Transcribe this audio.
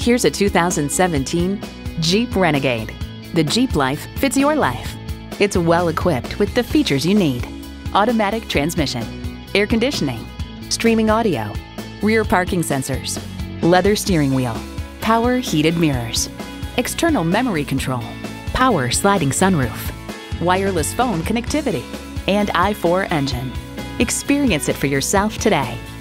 Here's a 2017 Jeep Renegade. The Jeep life fits your life. It's well equipped with the features you need: automatic transmission, air conditioning, streaming audio, rear parking sensors, leather steering wheel, power heated mirrors, external memory control, power sliding sunroof, wireless phone connectivity, and I4 engine. Experience it for yourself today.